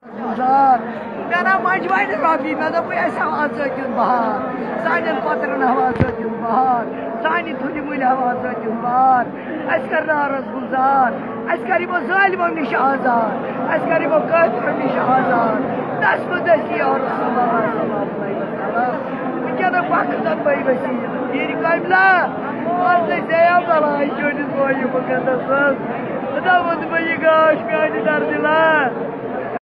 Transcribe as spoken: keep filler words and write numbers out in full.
मेरा मजवाइन रॉबी मैं तो ऐसा आवाज बहार सान पत्रन आवाज बहार सान थुल मुल आवाज बहार अस कर गुजार अस कर जालिमो नश आजाद अस कर काफिरों नश आजाद दस बदसी और वनकन वक्त भाई वसी पीर कमला जयाम तला चोटिस बोय मुकदस खुदा वो गाश म्यान दर दिला